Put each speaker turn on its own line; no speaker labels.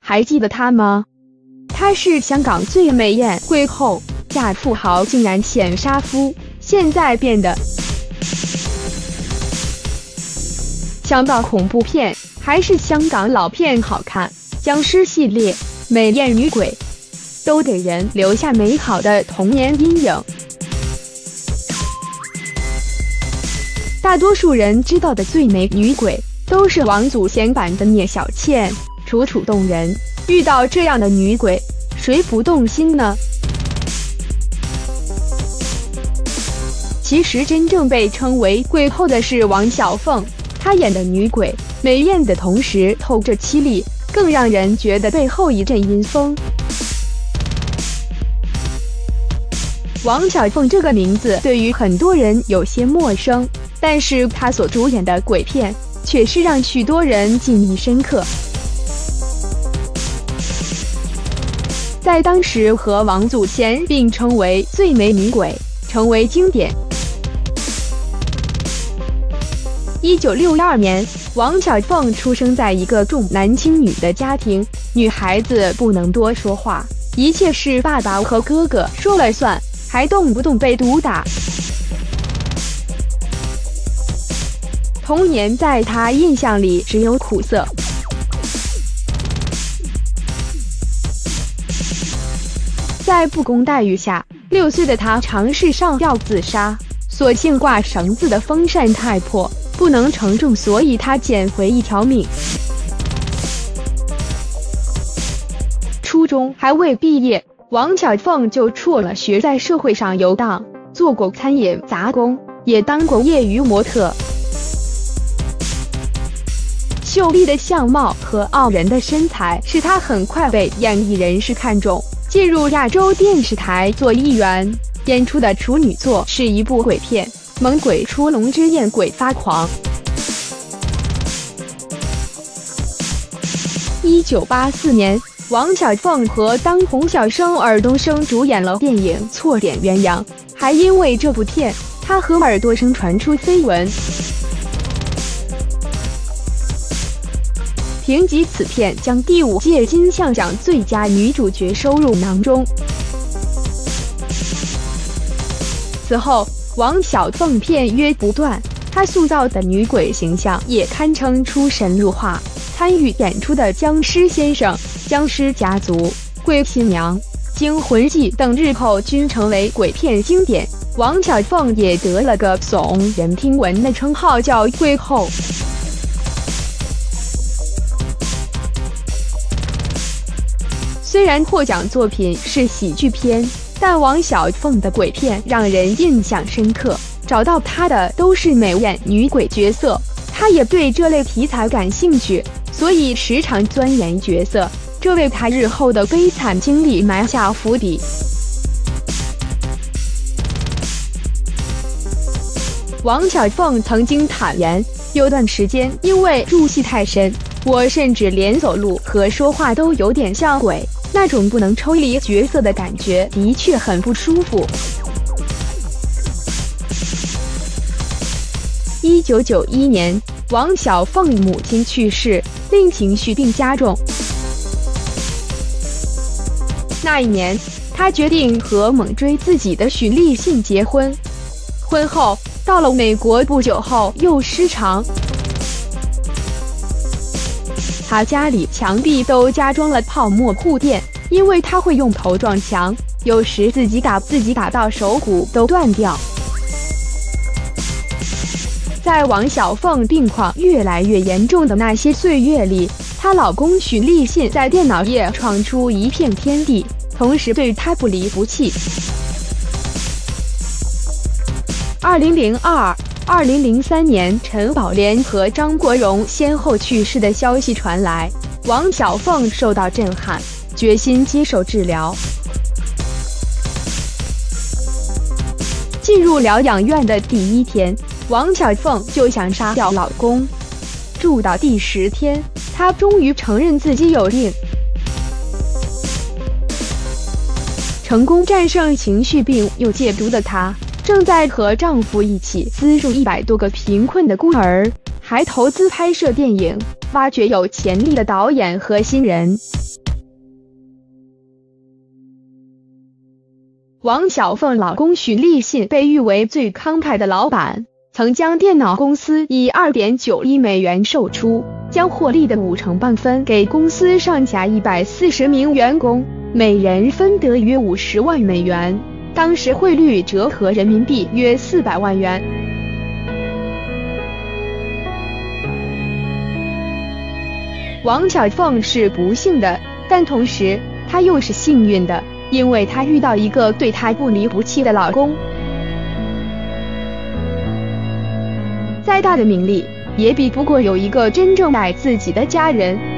还记得她吗？她是香港最美艳贵后，嫁富豪竟然显杀夫，现在变得想到恐怖片，还是香港老片好看。僵尸系列、美艳女鬼，都给人留下美好的童年阴影。大多数人知道的最美女鬼，都是王祖贤版的聂小倩，楚楚动人。遇到这样的女鬼，谁不动心呢？其实真正被称为贵后的是王小凤，她演的女鬼美艳的同时透着凄厉，更让人觉得背后一阵阴风。王小凤这个名字对于很多人有些陌生，但是她所主演的鬼片却是让许多人记忆深刻。在当时和王祖贤并称为最美女鬼，成为经典。1962年，王小凤出生在一个重男轻女的家庭，女孩子不能多说话，一切是爸爸和哥哥说了算，还动不动被毒打。童年在她印象里只有苦涩。在不公待遇下，6岁的她尝试上吊自杀，所幸挂绳子的风扇太破，不能承重，所以她捡回一条命。初中还未毕业，王小凤就辍了学，在社会上游荡，做过餐饮杂工，也当过业余模特。秀丽的相貌和傲人的身材使她很快被演艺人士看中，进入亚洲电视台做艺员，演出的处女作是一部鬼片《猛鬼出笼之艳鬼发狂》。1984年，王小凤和当红小生尔冬升主演了电影《错点鸳鸯》，还因为这部片，她和尔冬升传出绯闻。凭借此片将第5届金像奖最佳女主角收入囊中。此后，王小凤片约不断，她塑造的女鬼形象也堪称出神入化。参与演出的《僵尸先生》《僵尸家族》《鬼新娘》《惊魂记》等日后均成为鬼片经典。王小凤也得了个耸人听闻的称号，叫鬼后。虽然获奖作品是喜剧片，但王小凤的鬼片让人印象深刻，找到她的都是美艳女鬼角色，她也对这类题材感兴趣，所以时常钻研角色，这为她日后的悲惨经历埋下伏笔。王小凤曾经坦言，有段时间因为入戏太深，我甚至连走路和说话都有点像鬼，那种不能抽离角色的感觉的确很不舒服。1991年，王小凤母亲去世，令情绪病加重。那一年，她决定和猛追自己的许立信结婚。婚后到了美国不久后又失常。他家里墙壁都加装了泡沫护垫，因为他会用头撞墙，有时自己打到手骨都断掉。在王小凤病况越来越严重的那些岁月里，她老公许立信在电脑业闯出一片天地，同时对她不离不弃。2003年，陈宝莲和张国荣先后去世的消息传来，王小凤受到震撼，决心接受治疗。进入疗养院的第1天，王小凤就想杀掉老公。住到第10天，她终于承认自己有病。成功战胜情绪病又戒毒的她，正在和丈夫一起资助100多个贫困的孤儿，还投资拍摄电影，挖掘有潜力的导演和新人。 王小凤老公许立信被誉为最慷慨的老板，曾将电脑公司以2.9亿美元售出，将获利的50%半分给公司上下140名员工，每人分得约50万美元，当时汇率折合人民币约400万元。王小凤是不幸的，但同时她又是幸运的，因为她遇到一个对她不离不弃的老公。再大的名利，也比不过有一个真正爱自己的家人。